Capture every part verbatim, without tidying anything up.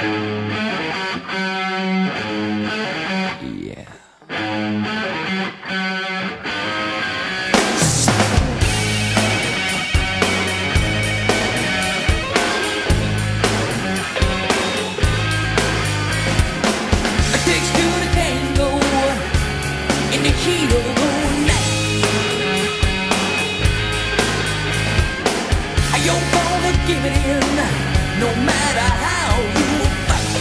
Give it in, no matter how you fight.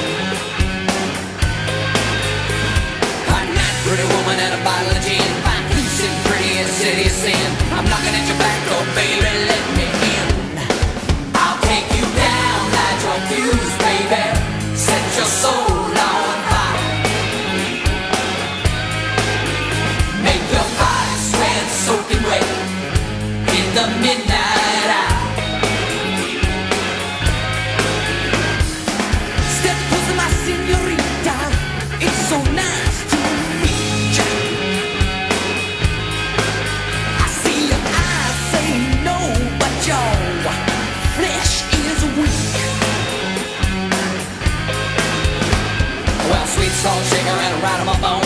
I'm not a pretty woman and a bottle of gin. Fine, loose and pretty as city of sin. I'm knocking at your back door, baby, let me in. I'll take you down, light your fuse, baby. Set your soul on fire. Make your body sweat, soaking wet in the midnight hour. It's so nice to meet you. I see your eyes say no, but your flesh is weak. Well, sweet salt shaker and a ride on my bone.